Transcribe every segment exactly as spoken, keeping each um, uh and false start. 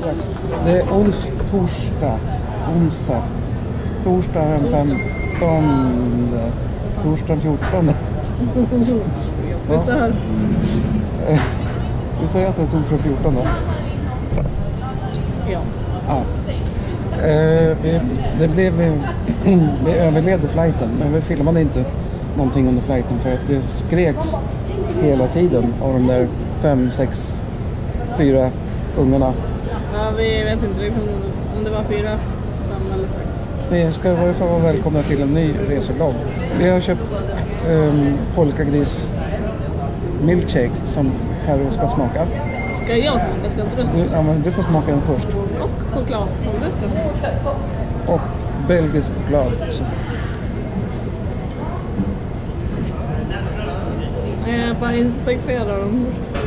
strax. Det är ons, torsdag. Onsdag. Torsdag den femtonde. Torsdag den fjortonde. Ja. Så här. Vi säger att det är torsdag den fjortonde. Ja. Ja. Eh, vi, det blev vi, vi överlevde flighten, men vi filmade inte någonting under flighten för att det skreks hela tiden av de där fem, sex, fyra ungarna. Ja, vi vet inte liksom om det var fyra, fem eller sex. Ni ska i varje fall vara välkomna till en ny reseblogg. Vi har köpt um, polkagris milkshake som Karo ska smaka. Ska jag smaka? Ska inte du? Ja, men du får smaka den först. Och choklad som du ska. Och belgisk choklad. Så. Jag bara inspekterar dem först.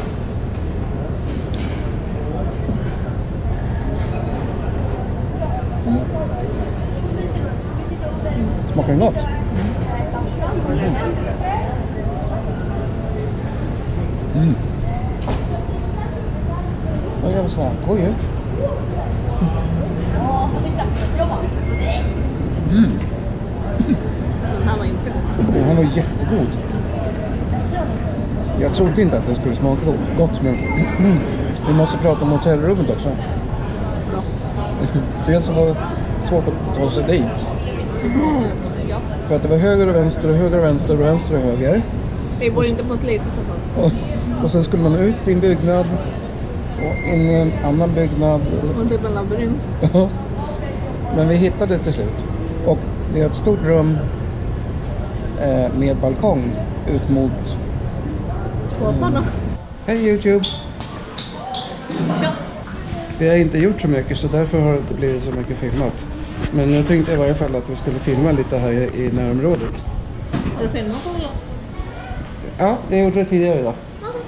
Mm. Smakar den gott? Mm. Mm. Vad gör vi så här? Oj, ju. Mm. Den här var inte god. Den här var jättegod. Jag trodde inte att det skulle smaka gott, men vi måste prata om hotellrummet också. Ja. Dels så var det svårt att ta sig dit. Ja. För att det var höger och vänster och höger och vänster och vänster och höger. Vi bor inte på ett litet och, och sen skulle man ut i en byggnad och in i en annan byggnad. Och typ en labyrint. Men vi hittade det till slut. Och det är ett stort rum eh, med balkong ut mot båtarna. Mm. Hej YouTube! Ja. Vi har inte gjort så mycket så därför har det inte blivit så mycket filmat. Men jag tänkte i varje fall att vi skulle filma lite här i, i närområdet. Har du filmat på det? Ja, det gjorde det tidigare idag.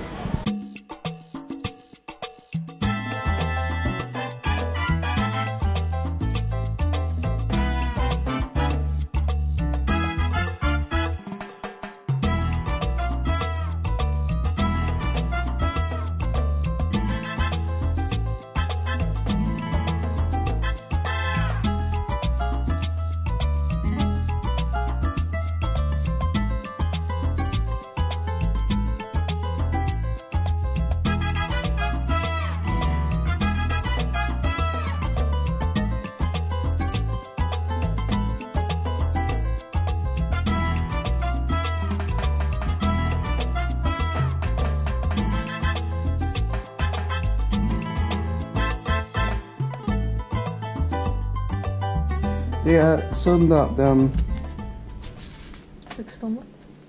Det är söndag den... sextonde.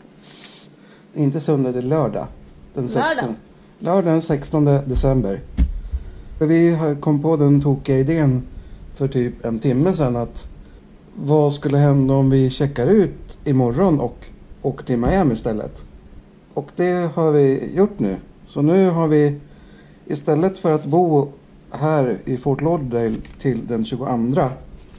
Inte söndag, det är lördag. Den sextonde. Lördag? Lördag den sextonde december. Vi kom på den tokiga idén för typ en timme sedan att vad skulle hända om vi checkar ut imorgon och åker till Miami istället. Och det har vi gjort nu. Så nu har vi istället för att bo här i Fort Lauderdale till den tjugoandra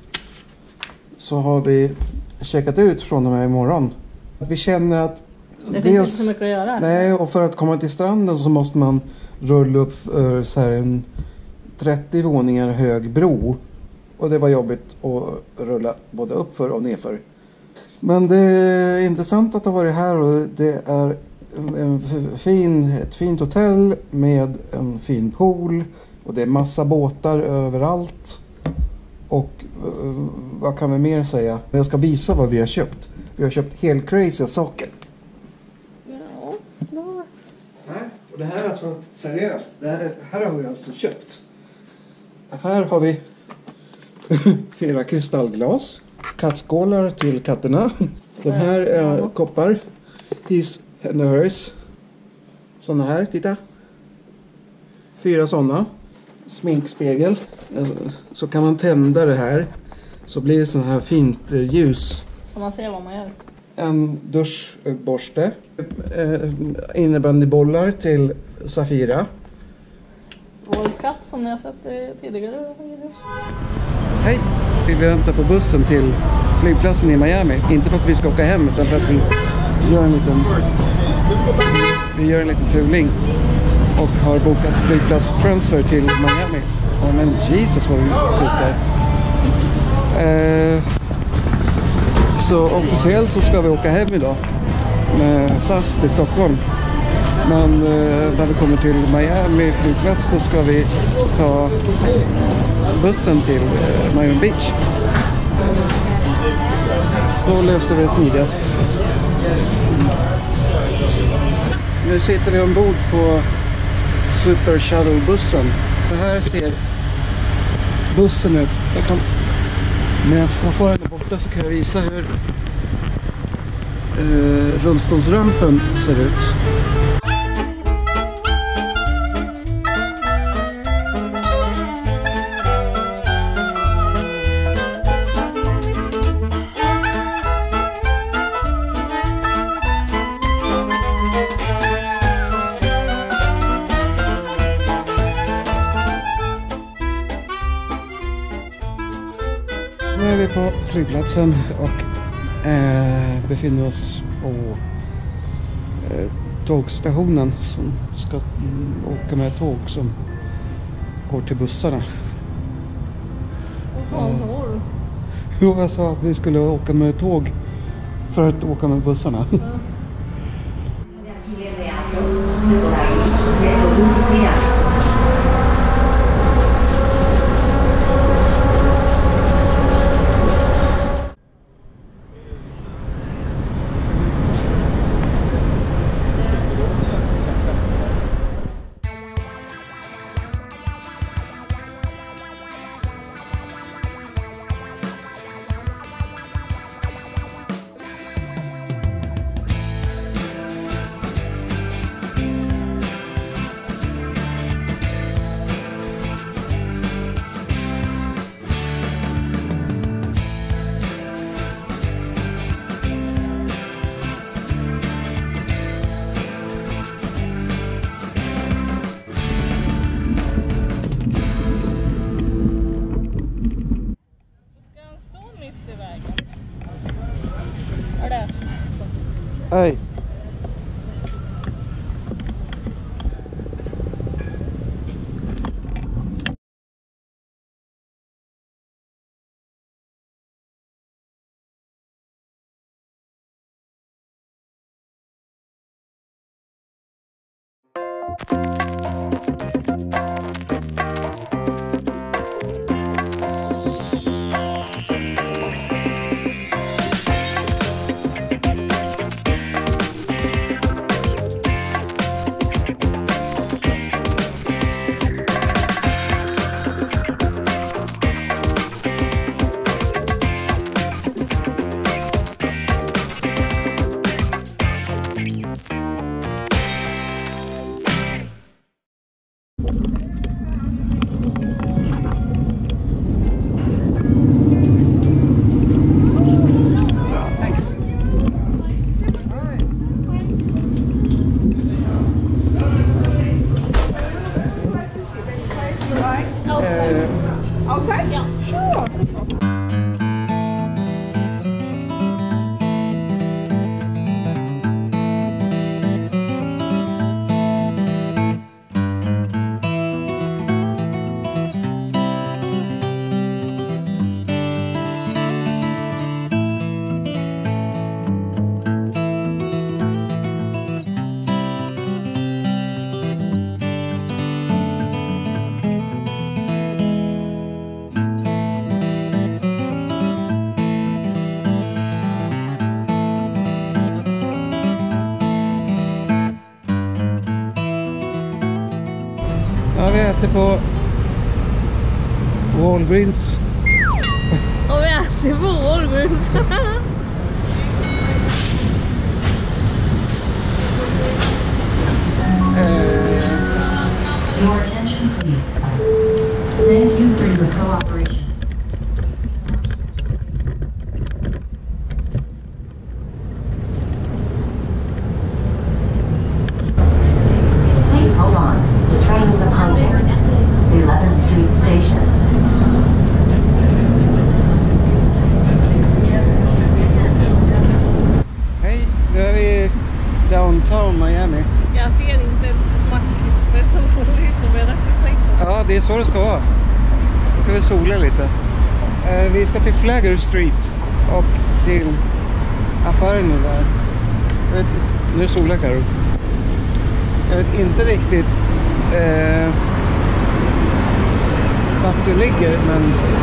så har vi checkat ut från och med imorgon. Vi känner att det finns inte så mycket att göra. Nej, och för att komma till stranden så måste man rulla upp för så här en trettio våningar hög bro. Och det var jobbigt att rulla både uppför och nerför. Men det är intressant att ha varit här och det är en fin, ett fint hotell med en fin pool. Och det är massa båtar överallt. Och uh, vad kan vi mer säga? Jag ska visa vad vi har köpt. Vi har köpt helt crazy saker. Ja, ja. Här, och det här är alltså seriöst. Det här, här har vi alltså köpt. Här har vi fyra kristallglas. Kattskålar till katterna. De här är ja. koppar. His and hers. Såna här, titta. Fyra sådana. Sminkspegel. Så kan man tända det här. Så blir det sån här fint ljus. Så man ser vad man gör. En duschborste. Innebandybollar till Safira. Vår katt som ni har sett tidigare videos. Hej! Vi väntar på bussen till flygplatsen i Miami. Inte för att vi ska åka hem utan för att vi gör en liten, vi gör en liten fuling. Och har bokat flygplatstransfer till Miami. Ja, men Jesus vad vi typ där. Eh, så officiellt så ska vi åka hem idag med S A S till Stockholm. Men eh, när vi kommer till Miami flygplats så ska vi ta bussen till eh, Miami Beach. Så löste vi det smidigast. Nu sitter vi ombord på Super Shuttle-bussen. Så här ser bussen ut. Jag kan, medan chauffören är borta så kan jag visa hur eh, rullstolsrampen ser ut. Nu är vi på flygplatsen och eh, befinner oss på eh, tågstationen som ska mm, åka med tåg som går till bussarna. Vad fan har du? Jo, jag sa att vi skulle åka med tåg för att åka med bussarna. Ja. Hej. Outside? Yeah. Sure. Ja, vi äter på Walgreens. Och vi äter på Walgreens. Your attention, please. Thank you for your cooperation. Please hold on. The train is approaching. eleventh Street Station. Hej, nu är vi downtown Miami. Jag ser inte ett smack. Det är så roligt att vi är rätt i place. Ja, det är så det ska vara. ska vi sola lite. Eh, vi ska till Flagler Street och till affären nu där. Jag vet, nu solar Karo. Jag vet inte riktigt eh, vart det ligger, men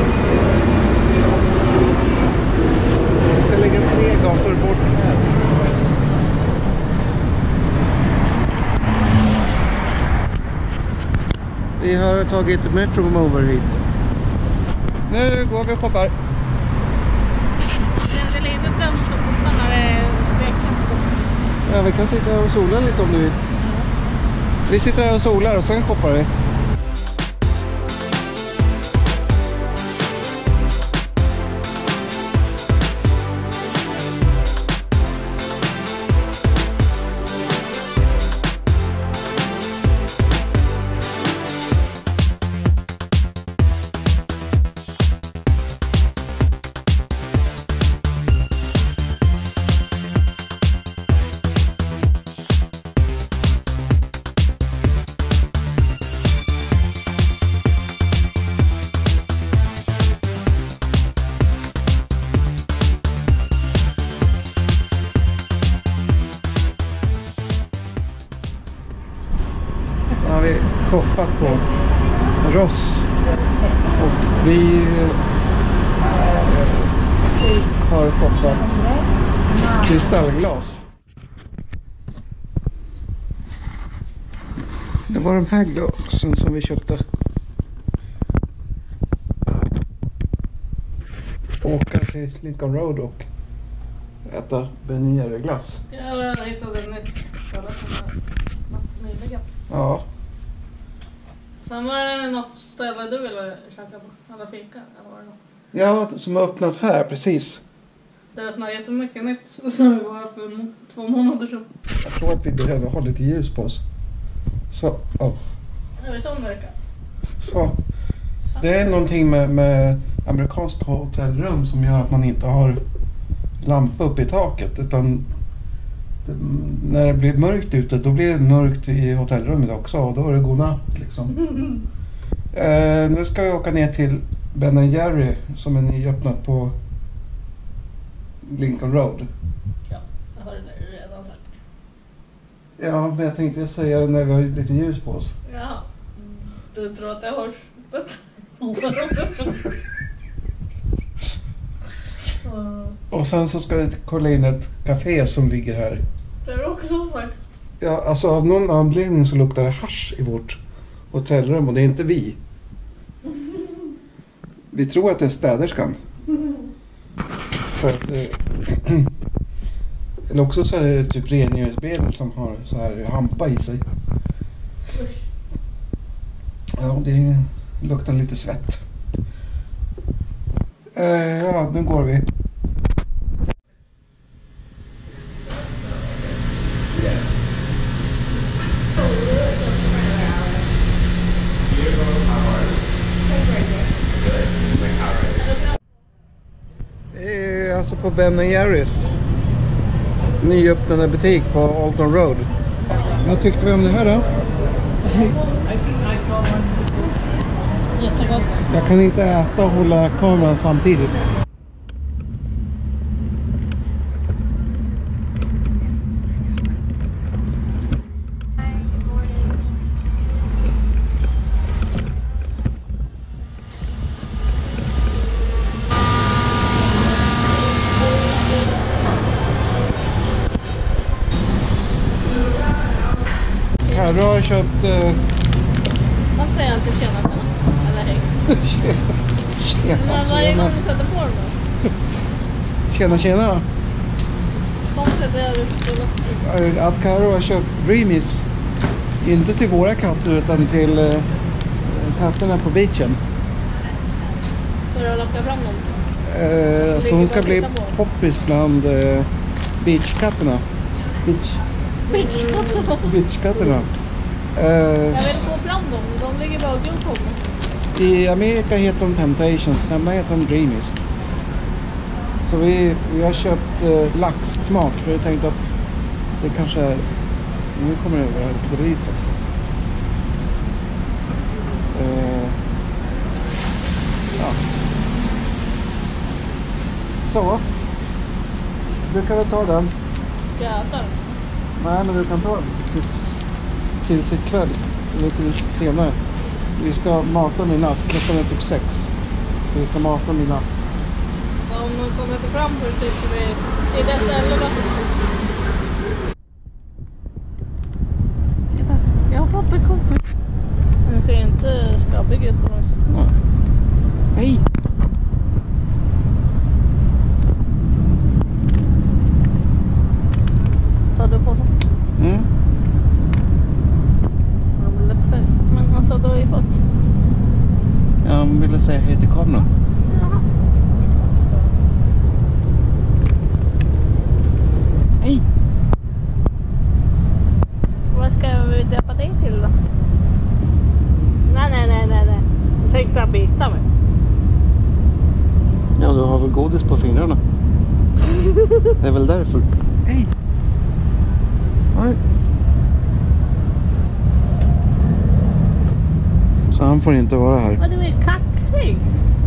det ska ligga tre gator bort här. Vi har tagit Metro Mover hit. Nu går vi och shoppar. Det är lite dumt att fota när det är stekigt. Ja, vi kan sitta och sola lite om du vill. Vi sitter här och solar och sen shoppar vi. Har vi shoppat på Ross och vi har shoppat kristallglas. Det var de här glasen som vi köpte. Åka till Lincoln Road och äta Ben Jerry glass. Jag hittade ett nytt ställe som är något nyligen. Ja. Sen var det något ställe du ville käka på, eller fika, eller var det något? Ja, som har öppnat här, precis. Det öppnade jättemycket nytt som vi var för två månader sedan. Jag tror att vi behöver ha lite ljus på oss. Så, oh. Är det sån verkar? Så. Det är någonting med, med amerikanska hotellrum som gör att man inte har lampa uppe i taket, utan det, när det blir mörkt ute, då blir det mörkt i hotellrummet också, och då är det godnatt liksom. Mm. Eh, nu ska vi åka ner till Ben Jerry som är nyöppnat på Lincoln Road. Ja, jag har det redan sagt. Ja, men jag tänkte säga det när vi har lite ljus på oss. Ja, du tror att jag har öppet? Och sen så ska vi kolla in ett café som ligger här. Det är också sagt. Ja, alltså av någon anledning så luktar det hasch i vårt hotellrum, och det är inte vi. Vi tror att det är städerskan. För att, eh, eller också så är det typ rengöringsmedel som har så här hampa i sig. Ja, det luktar lite svett. Eh, ja, nu går vi. Det är alltså på Ben Jerrys nyöppnade butik på Alton Road. Vad tyckte vi om det här då? Jättegott. Jag kan inte äta och hålla kameran samtidigt. Carro har köpt... Eh... Vad säger han till tjena? Eller hej? tjena, Men varje gång tjena. du sätter på den då? Tjena, tjena. Konstigt är det så. Att Carro har köpt Dreamies. Inte till våra katter utan till eh, katterna på beachen. För att locka fram dem. Eh, så hon ska bli poppis bland eh, beachkatterna. Beach. Beachkatterna. Eh, Jag vill få fram dem. De ligger bara och glor på mig. I Amerika heter de Temptations, hemma heter de Dreamies. Så vi, vi har köpt eh, laxsmak, för jag tänkte att det kanske är... Nu kommer det över på ris också. Eh, Ja. Så. Du kan väl ta den. Jävlar. Nej, men du kan ta den tills, tills ikväll. Eller tills senare. Vi ska mata dem i natt. Klockan är typ sex. Så vi ska mata dem i natt. Om de kommer inte fram först så vi i dessa elva. Jag har fått en kompis. Den ser inte skabbig ut på oss. Nej. Hej! Tar du på sig? Mm. De luktar. Men alltså då har vi fått. Jag ville säga hej till kameran. Hej! Vad ska vi döpa dig till då? Nej, nej, nej, nej, nej. Jag tänkte att bita mig. Ja, du har väl godis på fingrarna. Det är väl därför. Hej! Oj. Så han får inte vara här. Vad du är kaxig.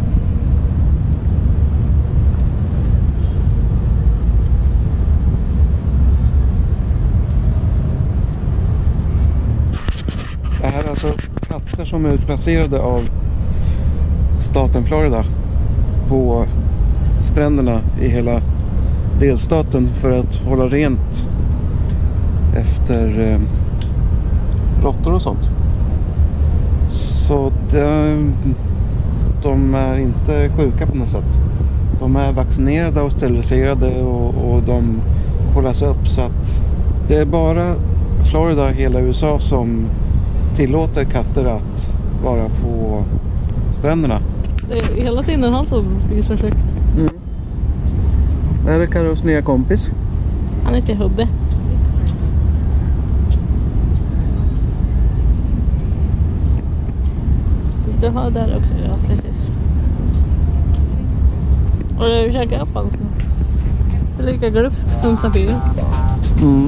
Det här är alltså katter som är utplacerade av staten Florida på stränderna i hela delstaten för att hålla rent efter eh, råttor och sånt. Så de, de är inte sjuka på något sätt. De är vaccinerade och steriliserade och, och de hållas upp, så att det är bara Florida, hela U S A, som tillåter katter att vara på stränderna. Det är hela tiden han som visar sig. Mm. Det här är Karos nya kompis. Han heter Hubbe. Du har där också, ja precis. Och du käkar upp allt. Det är lika grupp som Safir. Mm.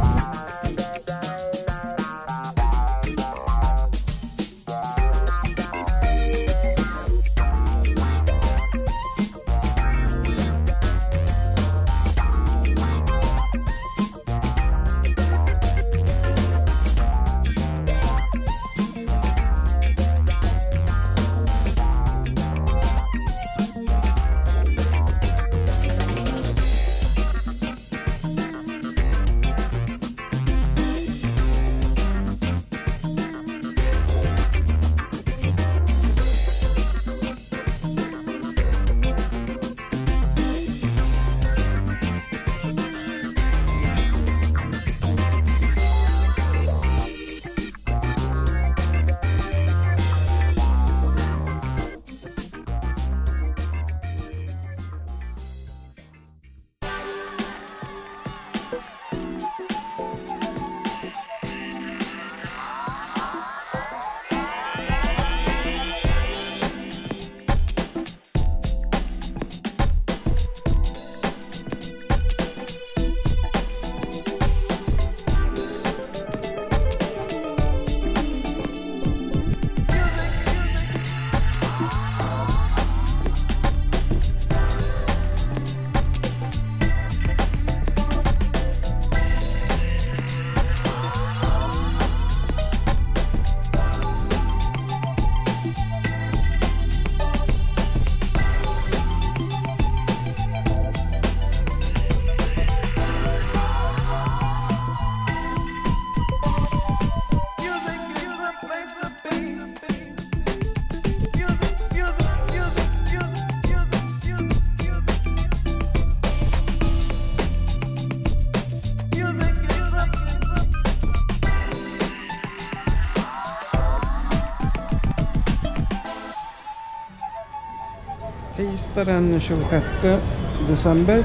Tisdag den tjugosjätte december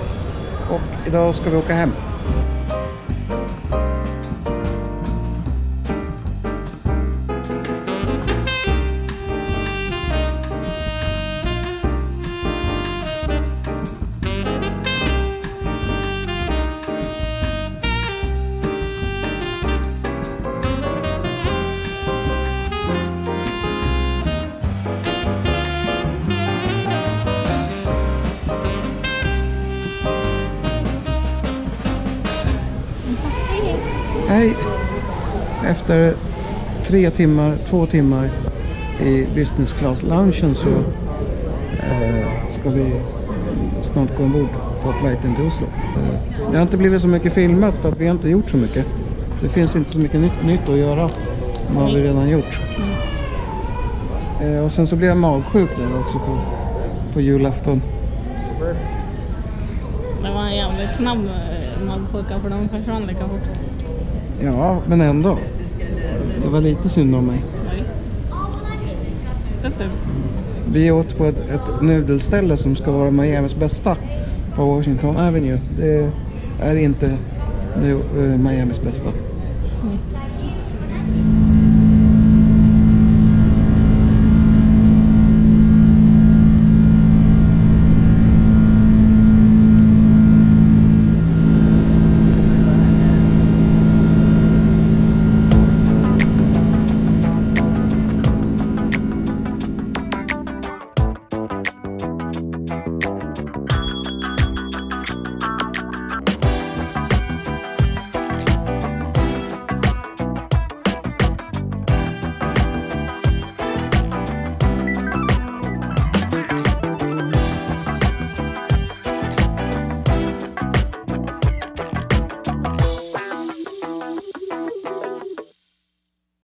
och idag ska vi åka hem. Nej, efter tre timmar, två timmar i business class lunchen så eh, ska vi snart gå ombord på flighten till Oslo. Eh, det har inte blivit så mycket filmat för att vi har inte gjort så mycket. Det finns inte så mycket nytt, nytt att göra. Vad har vi redan gjort. Mm. Eh, och sen så blir jag magsjuk där också på, på julafton. Det var en jävligt snabb eh, magsjuka för de försvann lika fort. Ja, men ändå. Det var lite synd om mig. Nej. Det typ. Vi åt på ett, ett nudelställe som ska vara Miamis bästa på Washington Avenue. Det är inte nu uh, Miamis bästa. Mm.